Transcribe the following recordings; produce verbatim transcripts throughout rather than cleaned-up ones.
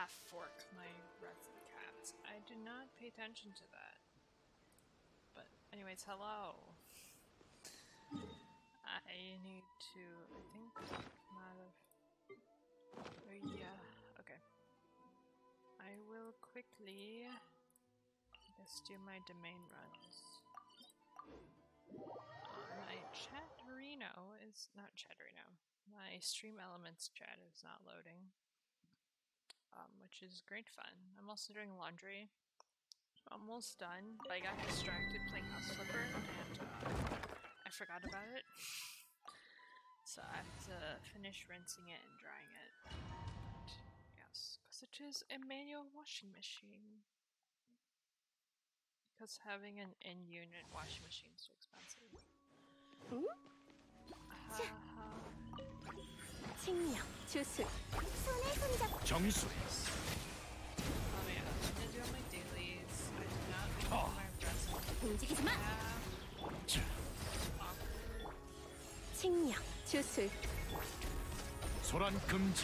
half fork my resin cats. I did not pay attention to that. But anyways, hello. I need to, I think, my, oh yeah, okay. I will quickly just do my domain runs. Uh, my Chatterino is, not Chatterino, my Stream Elements chat is not loading, um, which is great fun. I'm also doing laundry. Almost done, but I got distracted playing House Flipper and uh, I forgot about it. So I have to finish rinsing it and drying it. And yes, because it is a manual washing machine. Because having an in-unit washing machine is too expensive. 응? 하하. 칭령, 주술, 손에 손잡. 정수. Oh yeah, I'm gonna do all my dailies. I did not make all my resin. 움직이지 마. 자, 칭령, 주술. 소란 금지.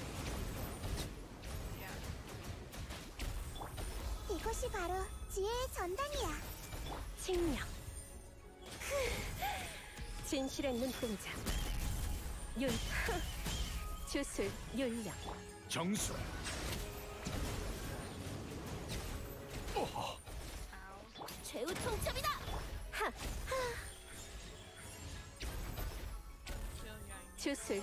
Yeah. 이것이 바로 지혜의 전당이야. 칭령. 진실의 눈동자. 윤. 주술, 윤령. 정수. 오호. Ow. 최후 통첩이다. 하. Kill Yang. 주술.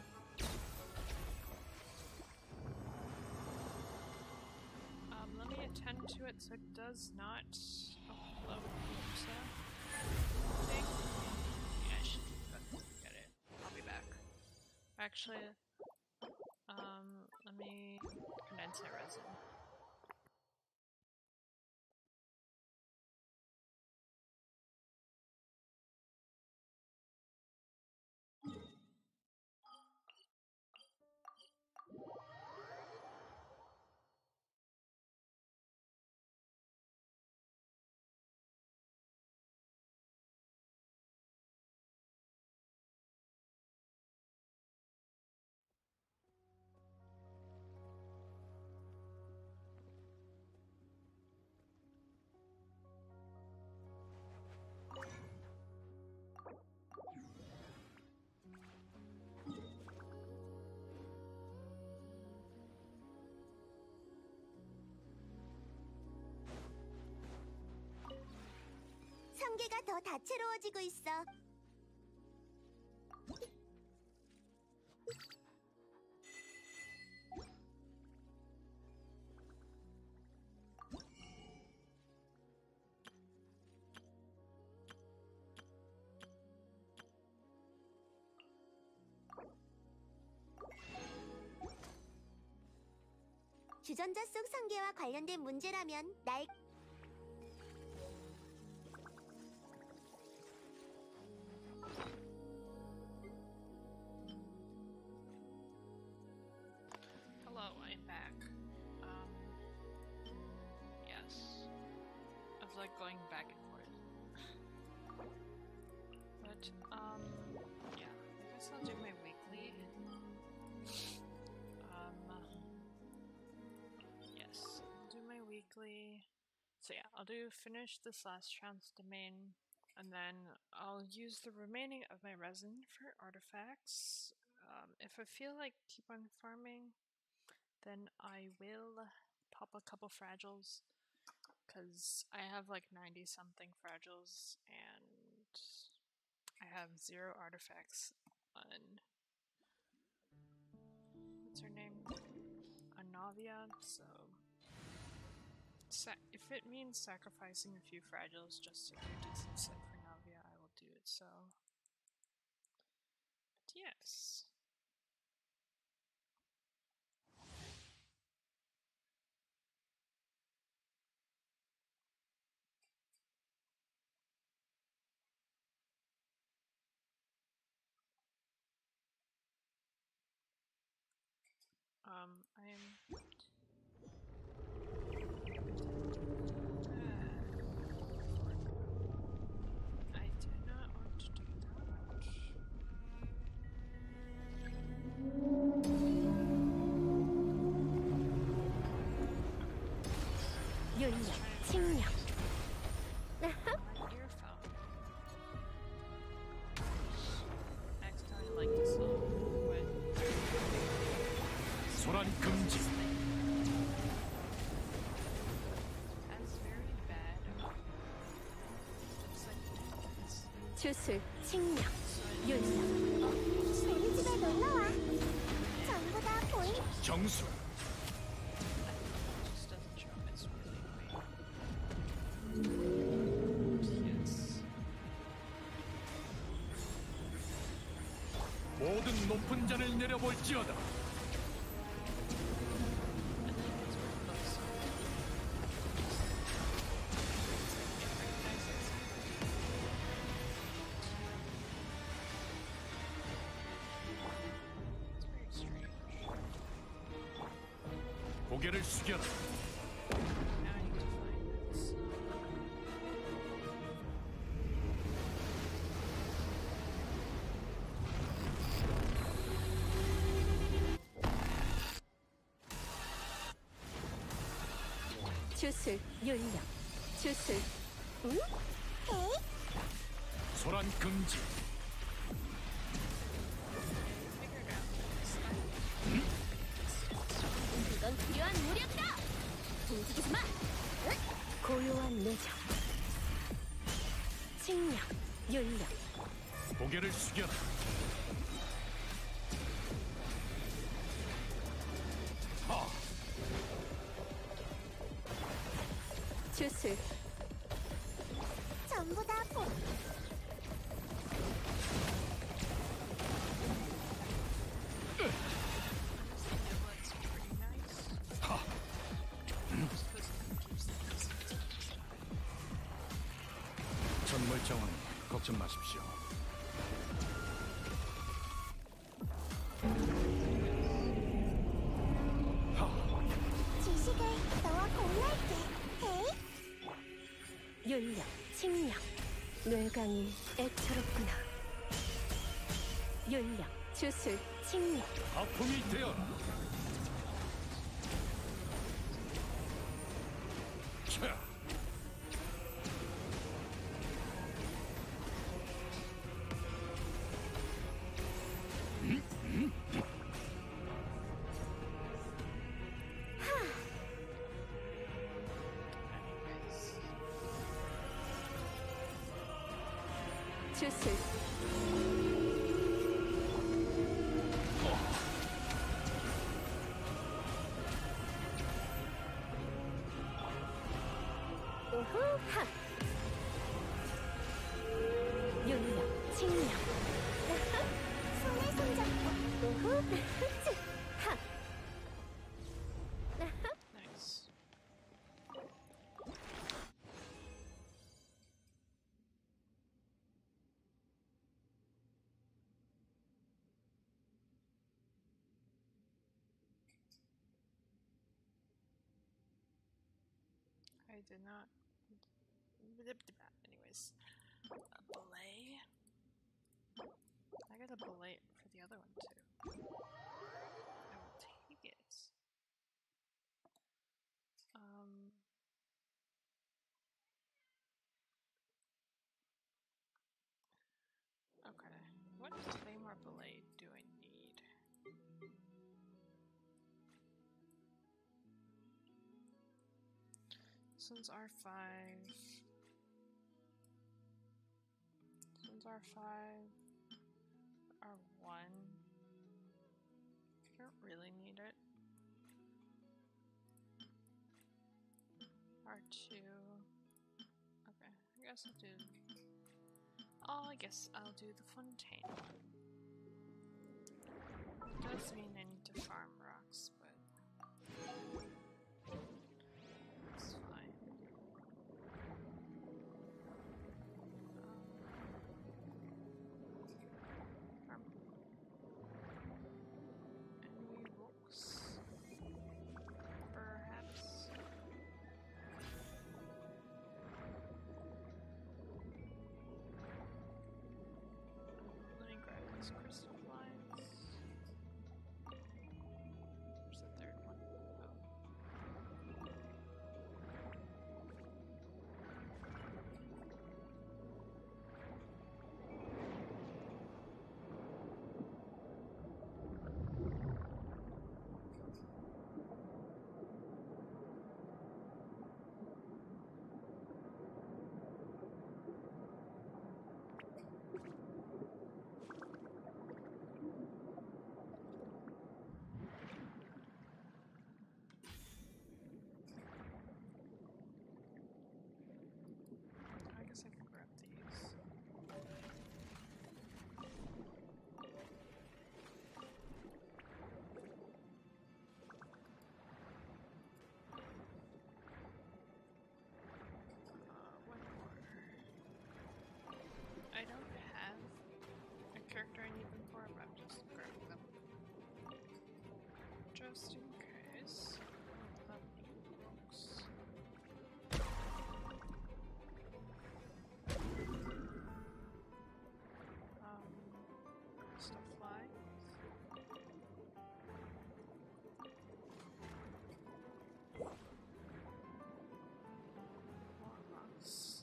Um, let me attend to it so it does not. Oh, hello, Lisa. Thing. Yeah, I should get it. I'll be back. Actually, um, let me condense my resin. 성게가 더 다채로워지고 있어. 주전자 속 성게와 관련된 문제라면 날 Hello, I'm back. Um, yes. I was like going back and forth. But, um, yeah. I guess I'll do my weekly. Um, yes. I'll do my weekly. So yeah, I'll do finish this last chance domain, and then I'll use the remaining of my resin for artifacts. Um, if I feel like keep on farming, then I will pop a couple fragiles, because I have like ninety something fragiles and I have zero artifacts on, what's her name? On Navia, so Sa if it means sacrificing a few fragiles just to get a decent set for Navia, I will do it so. But yes. Um, I am. I do not want to do that much. 윤력, 칭력. My earphone. I accidentally liked the song when 소란 금지. that's very bad. Looks like it's 주술, 칭력, 윤력. 우리 집에 놀러와. 전부 다 보인. 정수. just doesn't show up as really yes. 모든 높은 잔을 내려볼지어다. And then it's one of those songs. It's very strange. 고개를 숙여라. Now I need to find this. 주술, 윤력. 주술. 응? 에이? 소란 금지. Figured out. 이건 필요한 무력이다. 움직이지 마. 응? 고요한 내정. 칭력, 윤력. 고개를 숙여라. 하. 주술. 전부 다 보. It's pretty nice. 하. Just because it keeps the distance on the side. 전 멀쩡하니 걱정 마십시오. 하. 지식을 너와 공유할게. 에이? 윤력, 칭력. 뇌강이 애처롭구나. 윤력, 주술, 칭력. 아픔이 되어라. 차. 주술. 우후, 하. 윤력, 칭력. 손에 손잡고. 우후, 흑, 하. Nice. I did not. Anyways, a belay. I got a belay for the other one too. I will take it. Um. Okay. What Claymore belay do I need? This one's R five. This one's R five. R one. I don't really need it. R two. Okay, I guess I'll do. Oh, I guess I'll do the Fontaine one. Does mean I need to farm rocks, but it's fine. Um, farm. Any rocks? Perhaps. Let me grab these crystal flies. just in case. Not many books. Um, stuff flies. More rocks.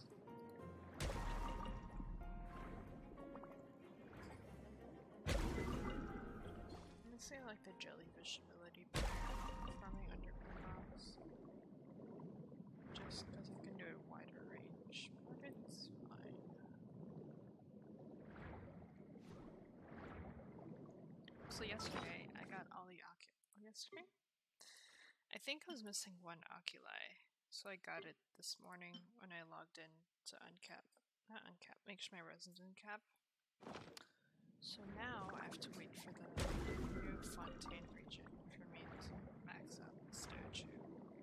I'm gonna say like the jellyfish ability, but farming underground rocks. Just because I can do it wider range, but it's fine. So yesterday I got all the ocu- oh, yesterday? I think I was missing one oculi, so I got it this morning when I logged in to uncap. Not uncap, make sure my resin's uncap. So now I have to wait for the new Fontaine region for me to max out the statue.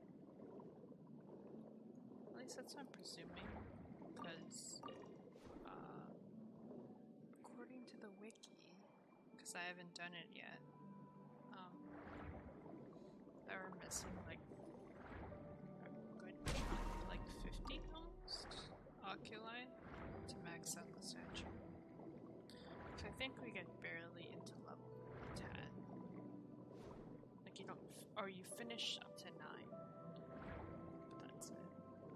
At least that's what I'm presuming, because uh, according to the wiki, because I haven't done it yet, um, they were missing like a good chunk, like fifty almost, oculi to max out the statue. So I think we get barely into level ten. Like you don't, f or you finish up to nine, but that's it.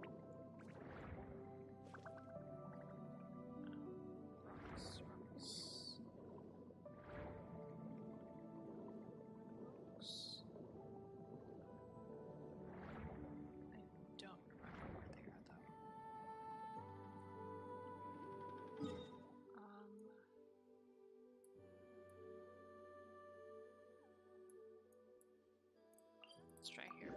Rocks, rocks. Rocks. I don't remember where they are though. Um. Let's try here.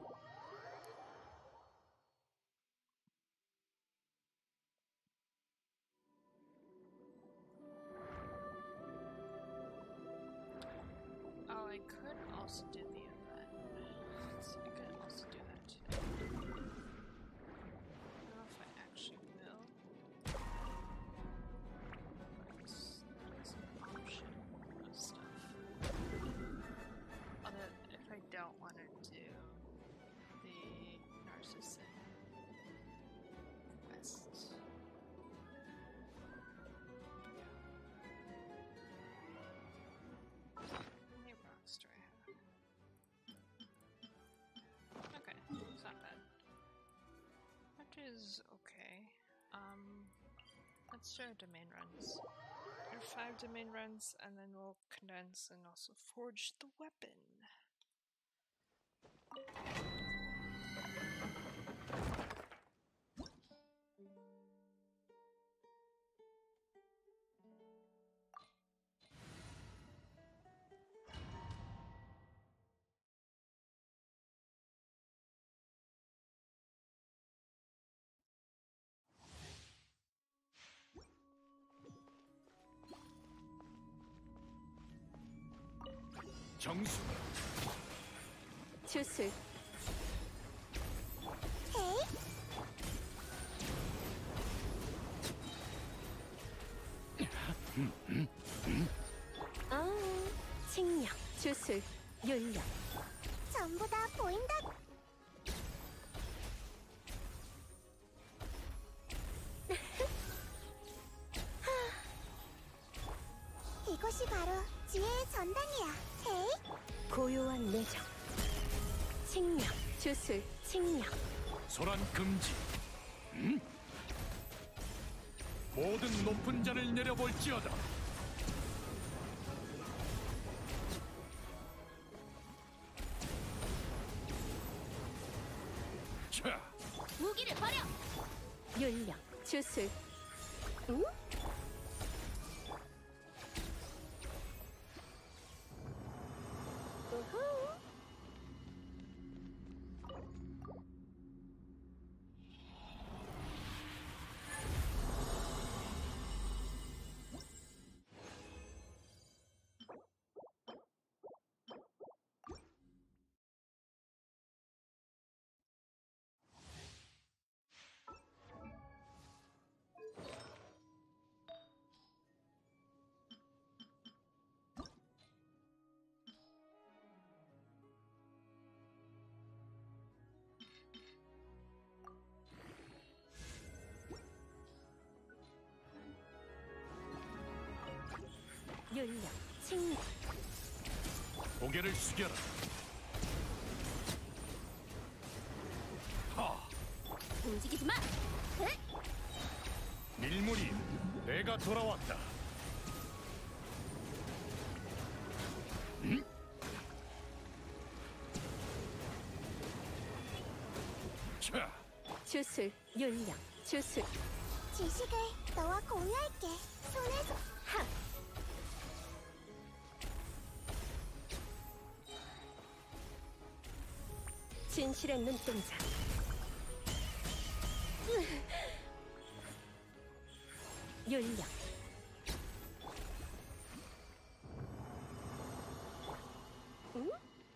Oh, I could also do the event. So I could also do that today. I don't know if I actually will. But that's an option of stuff. Although, if I don't want to do the Narcissan quest. How many rocks do I have? Okay, it's not bad. That is okay. Um, let's do our domain runs. Do five domain runs, and then we'll condense and also forge the weapon. 정수. 주술. 아, 칭령, 주술, 윤력. 전부 다 보인다. 이것이 바로 지혜의 전당이야. 헤이. 고요한 내정. 칭령, 주술, 칭령. 소란 금지. 음? 모든 높은 자를 내려볼지어다. 자, 무기를 버려. 윤력, 주술. 응? 우후. 윤력, 칭령, 고개를 숙여라. 하, 움직이지 마! 밀물이 내가 돌아왔다. 음? 자, 주술, 윤력, 주술, 지식을 너와 공유할게. 손에서 하! 진실의 눈동자. 윤력, 응?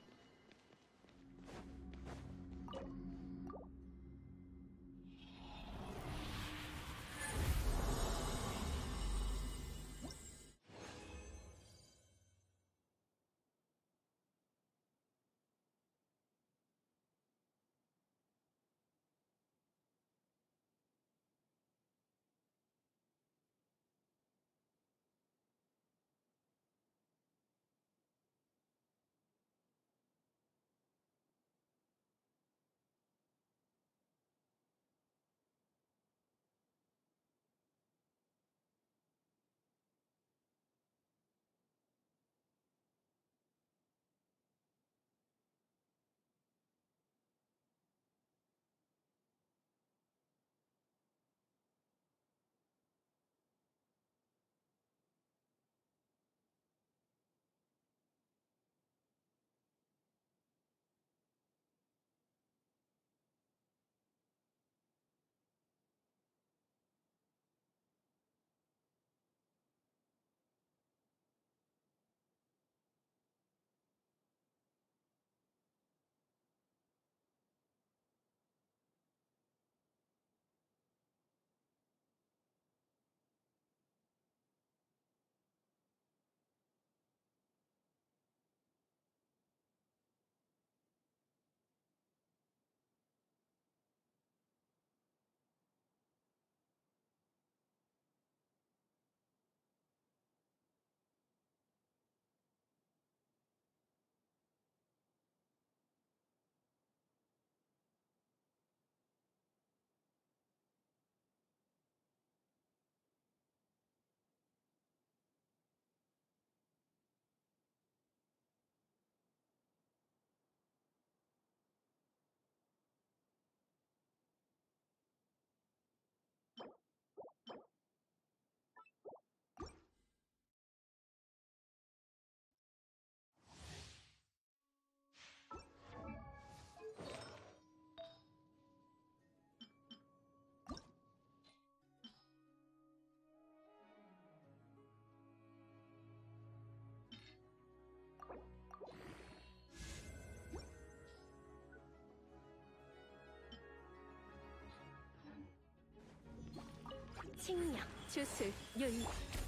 칭령, 주술, 윤,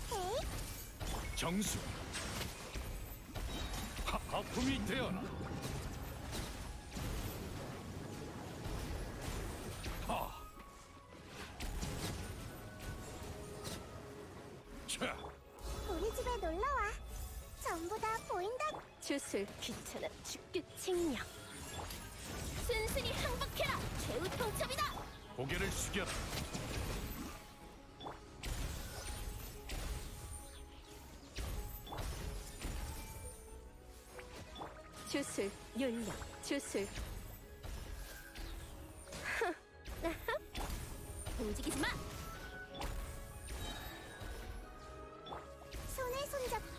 정수. 하, 하품이 되어라. 하. 자, 우리 집에 놀러와. 전부 다 보인다. 주술, 귀찮아 죽겠. 칭령, 순순히 항복해라. 최후 통첩이다. 고개를 숙여라. 주술, 윤력, 주술. 움직이지 마. 손에 손잡고.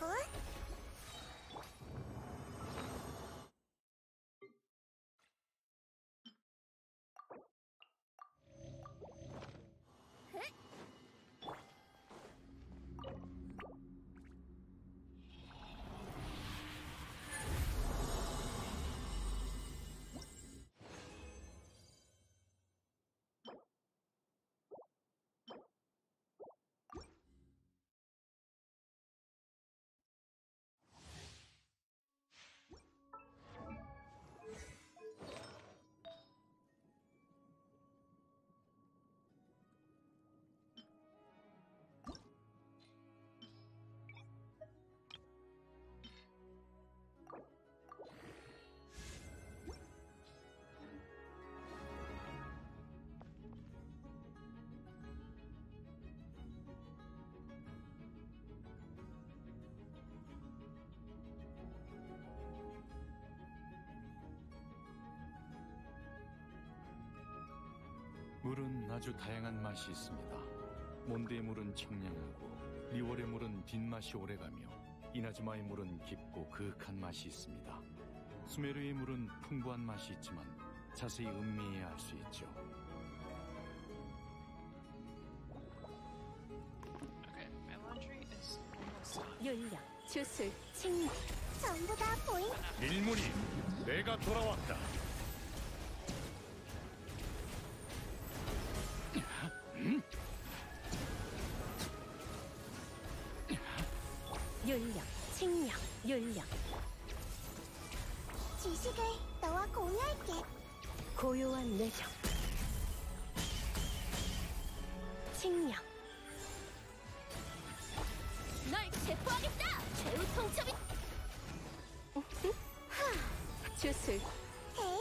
물은 아주 다양한 맛이 있습니다. 몬드의 물은 청량하고 리월의 물은 뒷맛이 오래가며 이나즈마의 물은 깊고 그윽한 맛이 있습니다. 수메르의 물은 풍부한 맛이 있지만 자세히 음미해야 할 수 있죠. Okay, my laundry is almost done. 윤력, 주술, 칭령. 전부 다 보인. 밀물이 내가 돌아왔다. 윤력, 칭령, 윤력. 지식을 너와 공유할게. 고요한 뇌정. 칭령. 널 체포하겠다! 최후 통첩이! 주술, 헤이,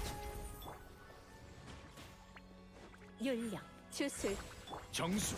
윤력, 주술, 정수.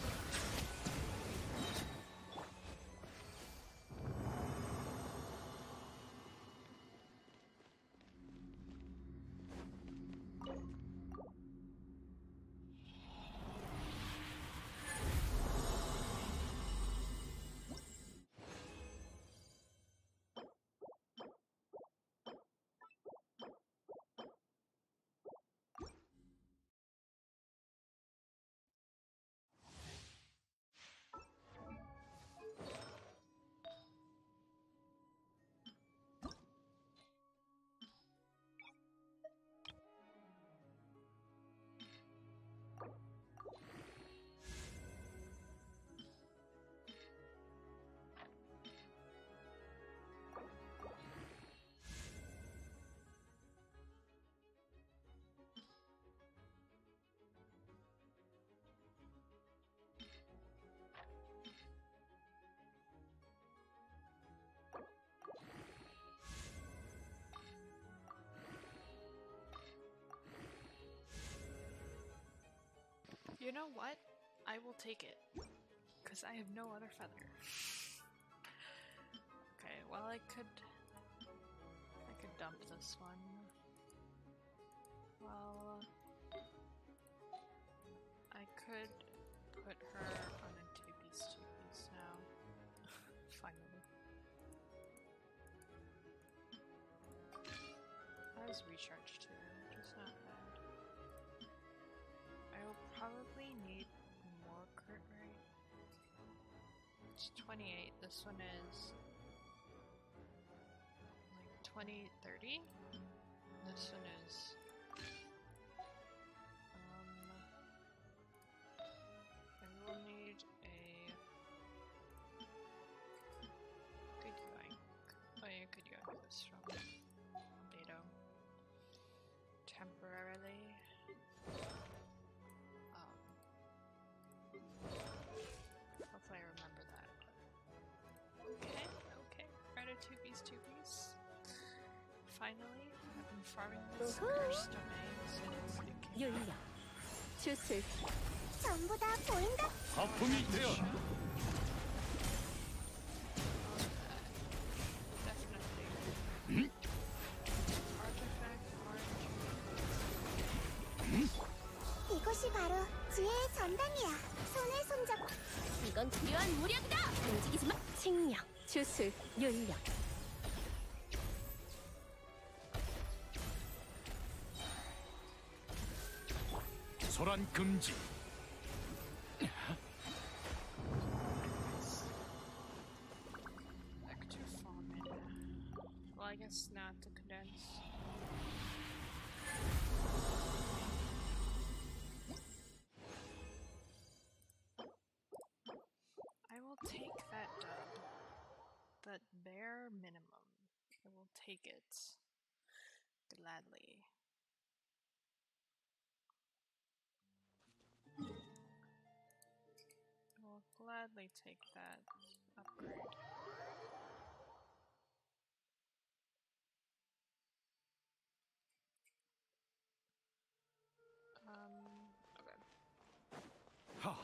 You know what? I will take it. Because I have no other feather. Okay, well I could... I could dump this one. Well... I could put her on a two-piece, two-piece now. Finally. That was recharge too, which is not bad. I will probably need more crit rate. It's twenty-eight. This one is like twenty, thirty. This one is um I will need a good yoink. Oh yeah, good yoink this from Beto. Temporarily. Hopefully I remember that. Okay, okay. Right at two piece, two piece. Finally, I've been farming this cursed domain since it came out. 윤력, 주술, 전부 다 보인다. 하품이 되어라. Definitely. Artifact orange. 이것이 바로 지혜의 전당이야. 손을 손잡고. 이건 필요한 무력이다! 움직이지 마! 칭령, 주술, 윤력. 소란 금지. Ectofarming. Well, I guess not to condense. I will take that dub. That bare minimum. I will take it. Gladly. I will gladly take that upgrade. Um, okay. 하.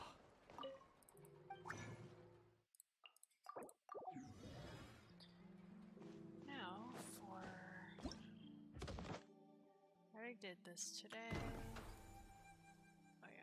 Now for... I already did this today. Oh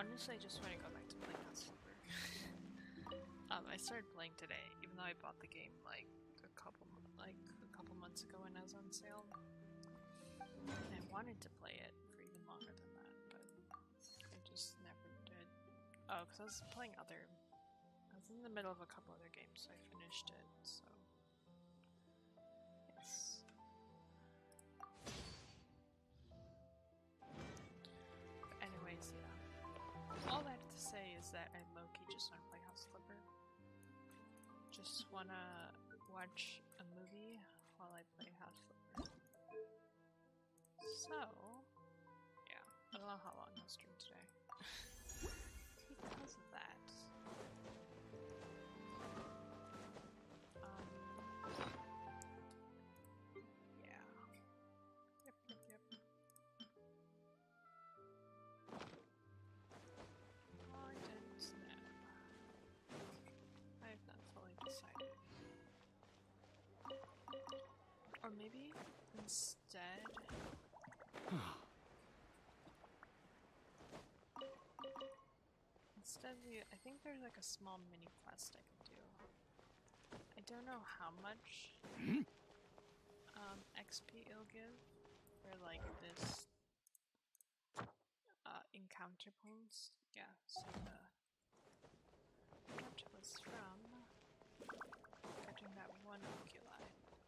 honestly, I just want to go back to playing House Flipper. um, I started playing today, even though I bought the game like a couple like a couple months ago when I was on sale. And I wanted to play it for even longer than that, but I just never did. Oh, because I was playing other. I was in the middle of a couple other games, so I finished it. So yes. But anyways, yeah. All I have to say is that I low-key just want to play House Flipper. Just wanna watch a movie while I play House Flipper. So, yeah, I don't know how long I'll stream today. Because of that. Um, yeah. Yep, yep, yep. Ardent Snap. I've not fully decided. Or maybe instead. Instead, we, I think there's like a small mini quest I could do. I don't know how much um, X P it'll give for like this uh, encounter points. Yeah, so the encounter was from catching that one oculi.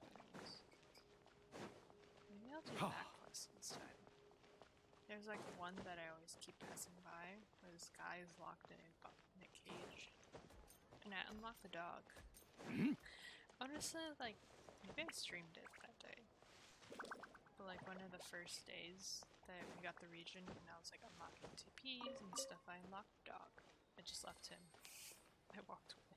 Maybe I'll do that quest instead. There's like one that I always keep passing by, where this guy is locked in a, in a cage, and I unlock the dog. Honestly, like, maybe I streamed it that day, but like one of the first days that we got the region, and I was like unlocking T Ps and stuff, I unlocked the dog. I just left him. I walked away.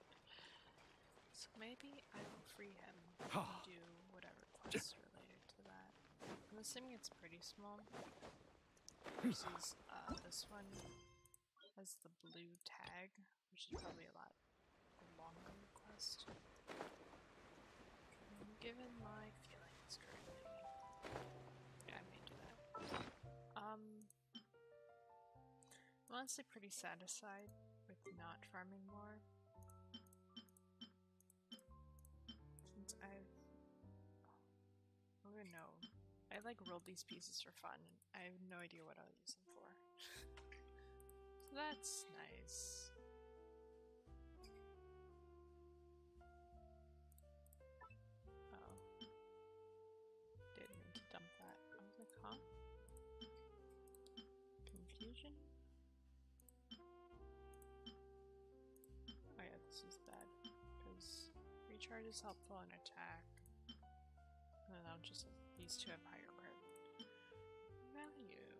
So maybe I will free him and do whatever quests related to that. I'm assuming it's pretty small. Versus uh, this one has the blue tag, which is probably a lot longer quest. Given my feelings currently, yeah, I may do that. Um, I'm honestly pretty satisfied with not farming more, since I've, I don't know. I like rolled these pieces for fun, and I have no idea what I'll use them for. So that's nice. Oh. Didn't mean to dump that. I was like, huh? Confusion? Oh yeah, this is bad. Because recharge is helpful in attack. And then I'll just, these two have higher crit value.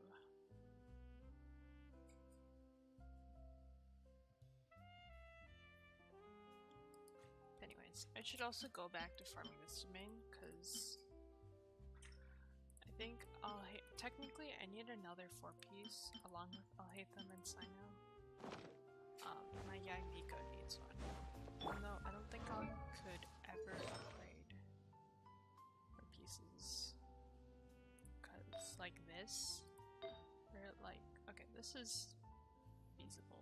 Anyways, I should also go back to farming this domain, because I think I'll hate, technically I need another four piece along with Alhaitham and Sino. Um, my Yagiko needs one. Even though I don't think I could ever upgrade for pieces. Cause like this, or like, okay, this is feasible.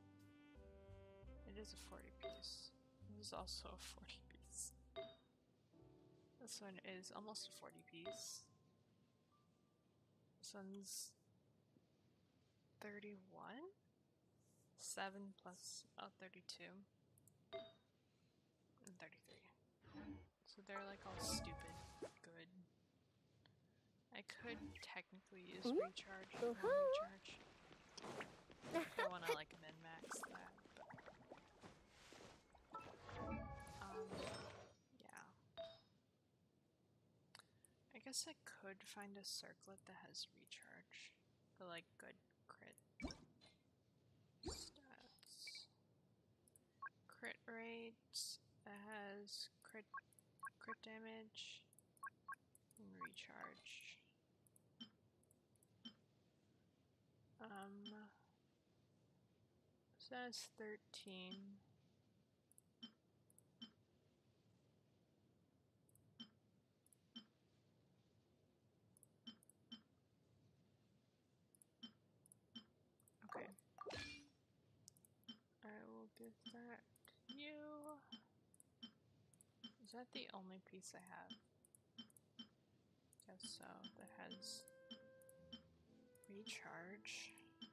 It is a forty piece. This is also a forty piece. This one is almost a forty piece. This one's thirty-one? seven plus, oh, thirty-two. And thirty-three. So they're like all stupid good. I could technically use recharge, non-recharge. I wanna like min-max that, but um, yeah. I guess I could find a circlet that has recharge, but like good crit stats. Crit rate that has crit crit damage and recharge. Um, so that's thirteen. Okay. you. Is that the only piece I have? Guess so. That has recharge.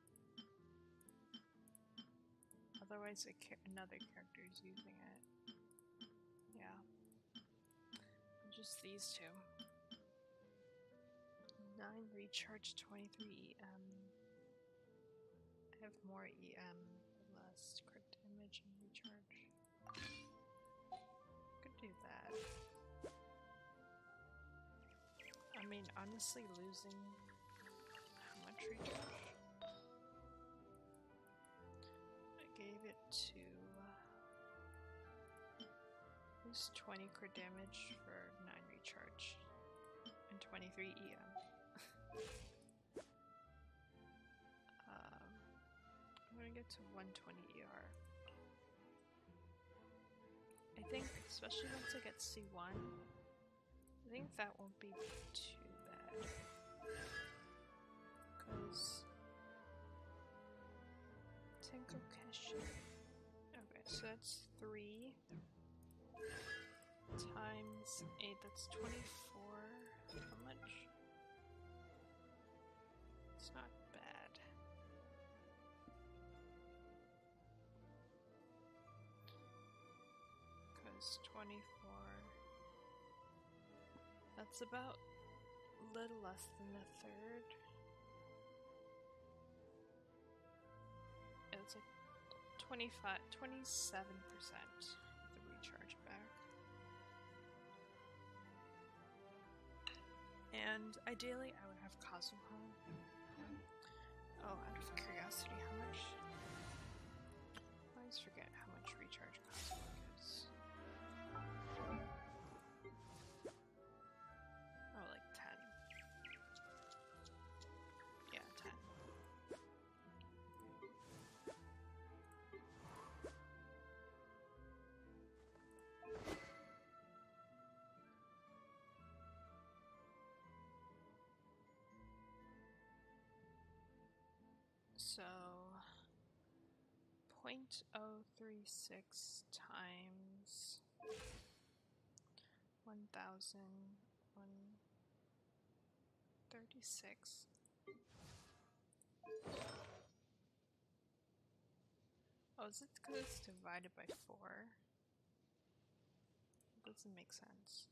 Otherwise, a cha another character is using it. Yeah. Just these two. nine recharge, twenty-three E M. I have more E M, less crit damage and recharge. Could do that. I mean, honestly, losing how much recharge? I gave it to lose twenty crit damage for nine recharge and twenty-three E M. um, I'm gonna get to one twenty E R. I think, especially once I get C one, I think that won't be too bad. Because Tenko Keshi. Okay, so that's three times eight, that's twenty-four. How much? It's not bad. Because twenty-four, that's about a little less than a third. It's like twenty-five, twenty-seven percent of the recharge back. And ideally, I would have Kazuha. Oh, out of curiosity, how much? I always forget how much recharge Kazuha gives. Oh, like ten. Yeah, ten. So, zero point zero three six times one thousand one thirty-six. Oh, is it because it's divided by four? It doesn't make sense.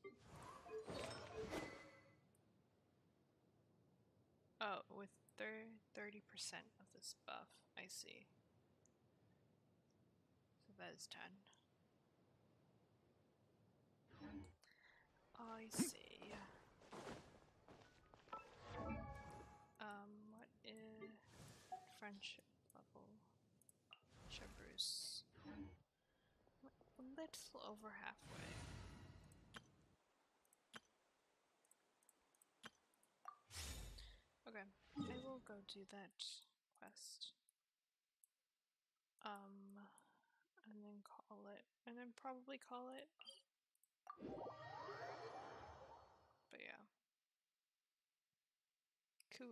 Oh, with thirty percent of this buff, I see. So that is ten. I see. Um, what is friendship level? Chabruce. A little over halfway. Okay, I will go do that quest. Um, and then call it, and then probably call it. But yeah. Cool.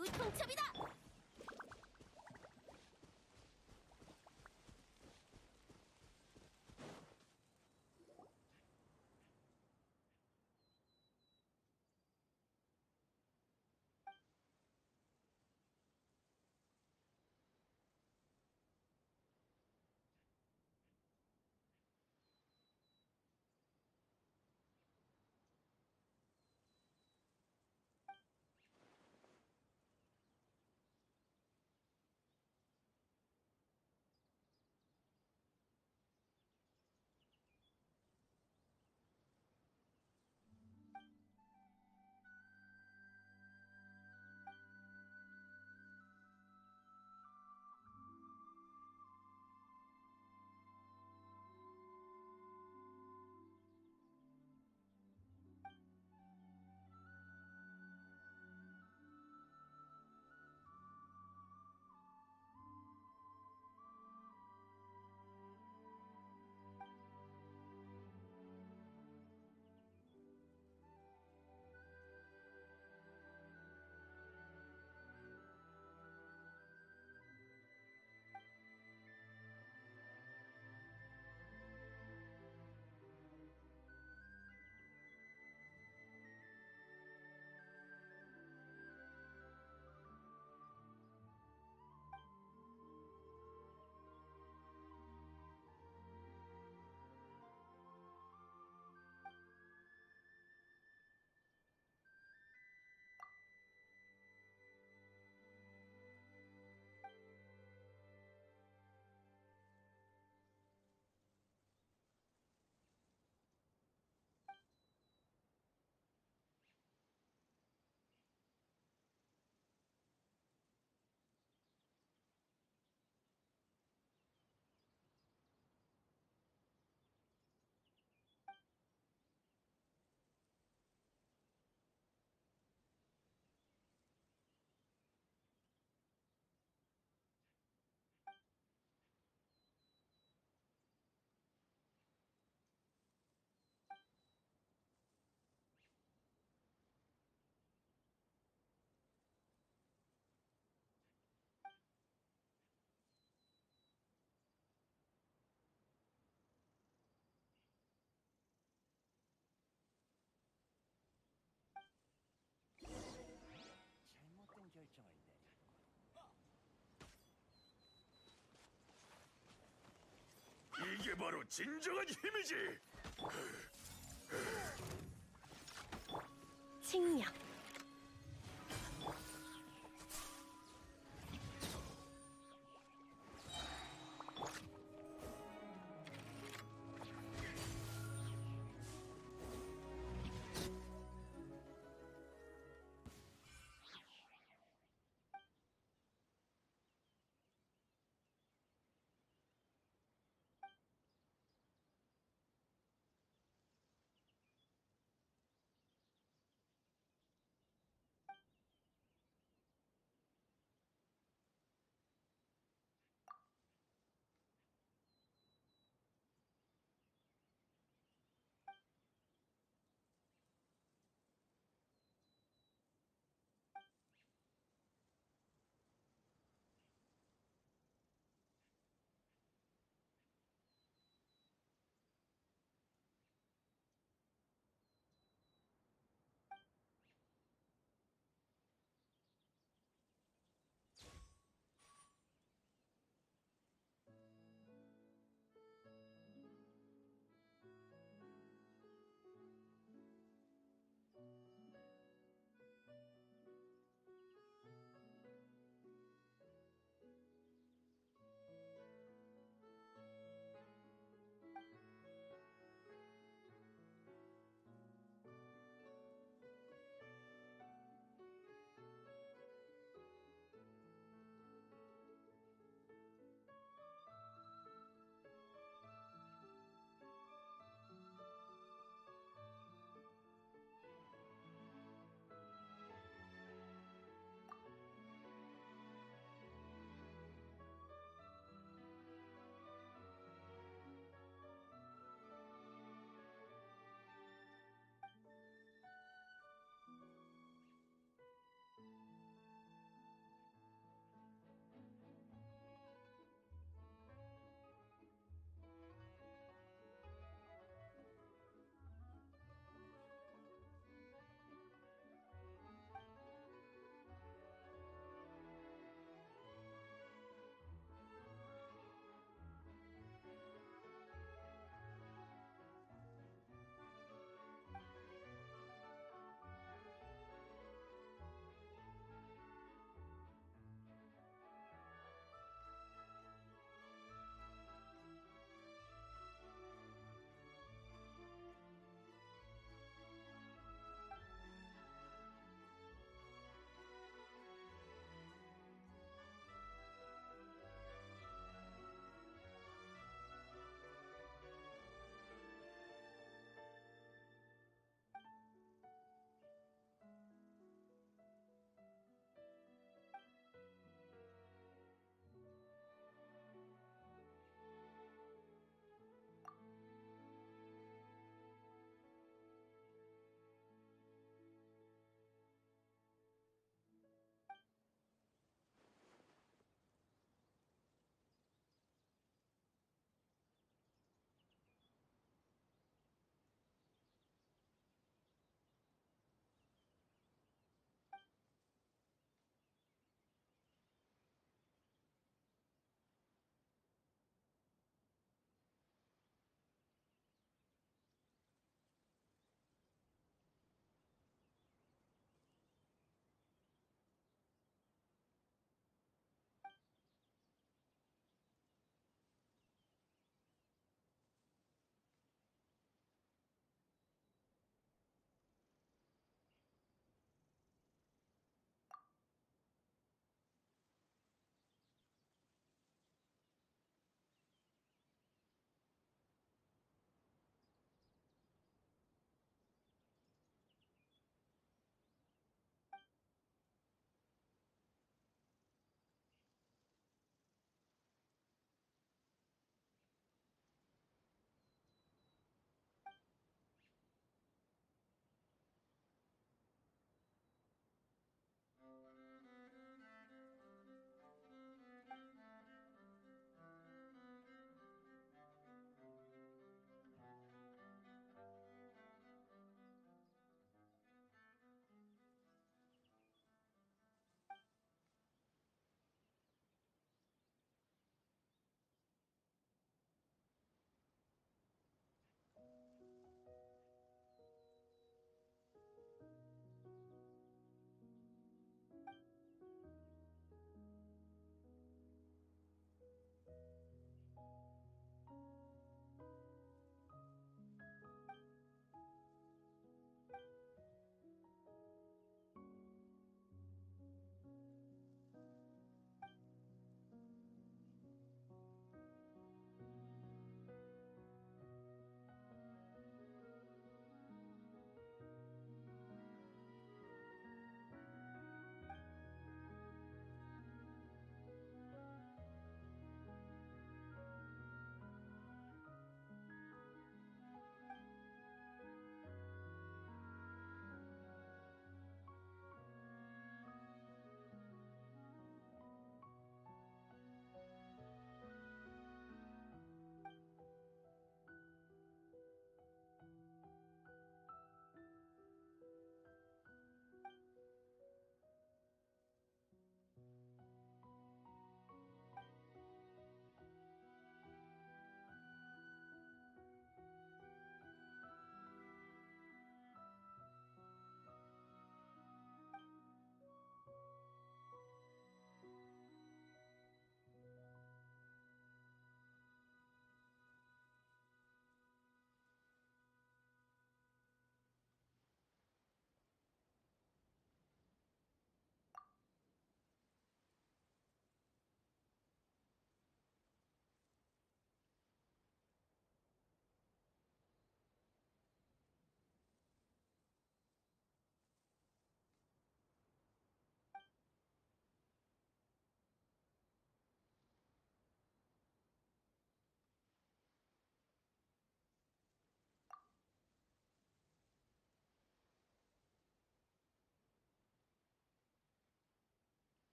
최후 통첩이다. 잘못된 결정을 내렸군. 이게 바로 진정한 힘이지. 칭령.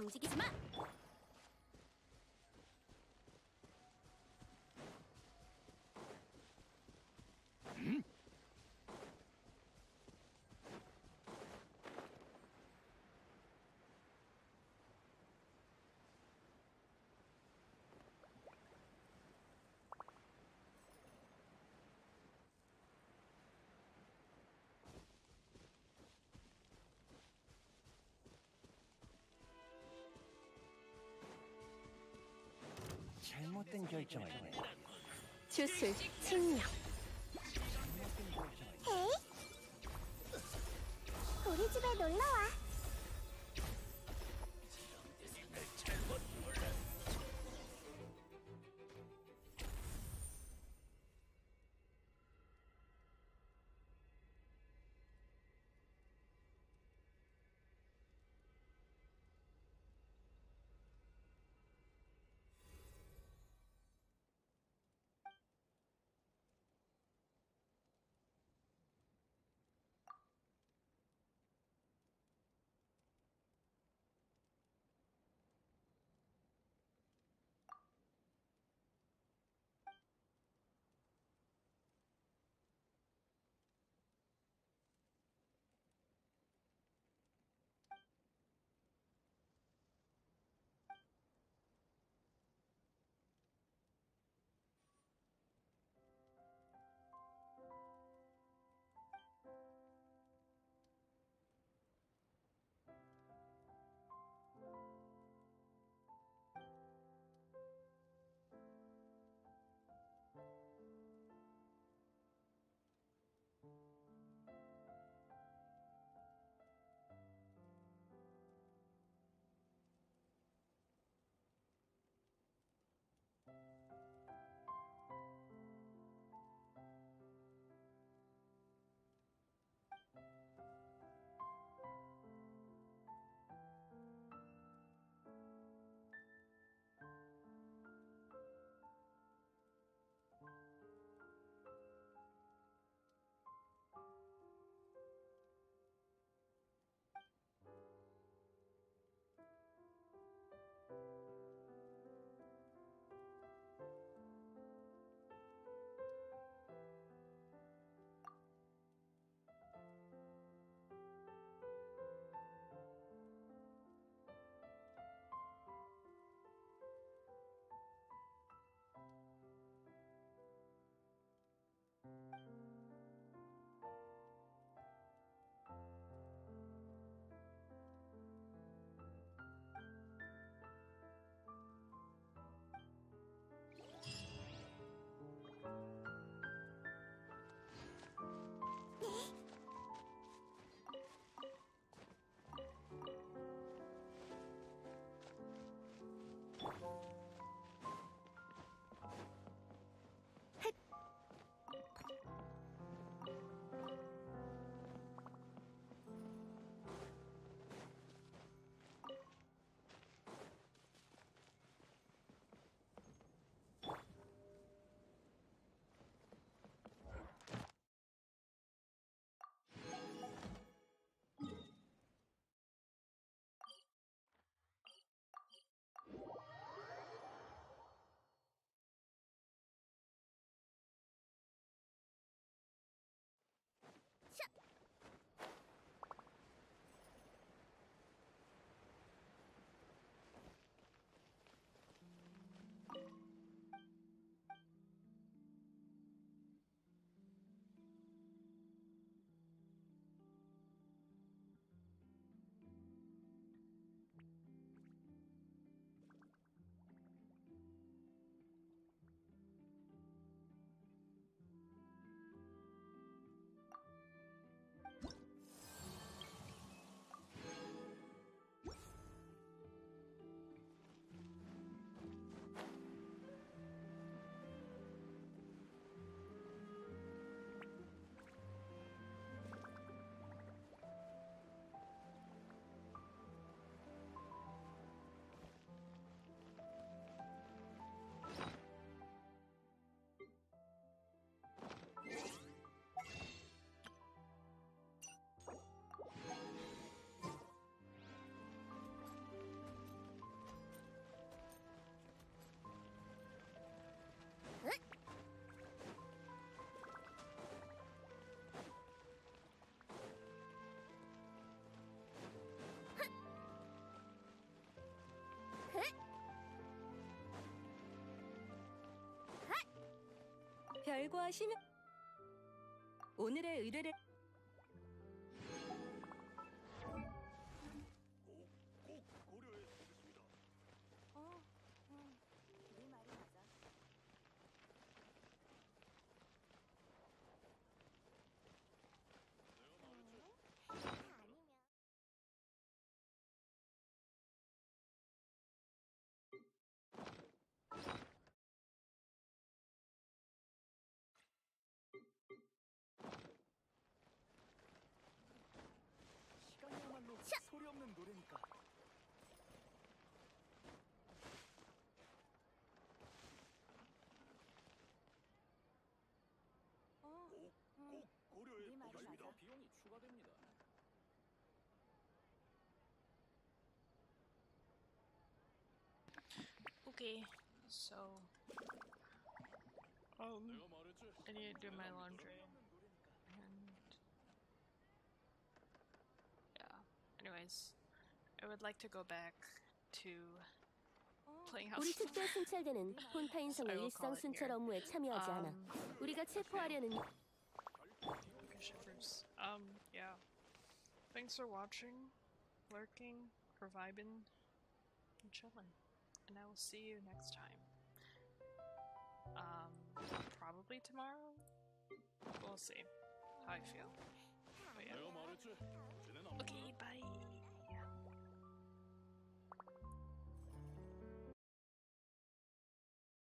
움직이지 마. 잘못된 결정을 했네. 주술, 칭령. 헤이? 우리 집에 놀러와. 별거 하시면 오늘의 의뢰를 꼭 고려해 보겠습니다. 어, 응, 네 말이 맞아. 어? 다 아니면. 시간이야말로 소리 없는 노래니까. 어, 꼭, 응, 꼭 고려해 네 말이 보겠습니다. 맞아. 비용이 추가됩니다. Okay, so um, 내가 말했지. I need to do my 내가 laundry 믿어라. and yeah. Anyways, I would like to go back to 어, playing 우리 house. 특별 순찰대는 혼타인성의 I will 일상 call it 순찰 here. 업무에 참여하지 않아. Um, 우리가 체포하려는 shivers. Um, yeah. Thanks for watching, lurking, for vibing, and chilling. And I will see you next time. Um, probably tomorrow? We'll see how I feel. 다 But yeah. 아니면.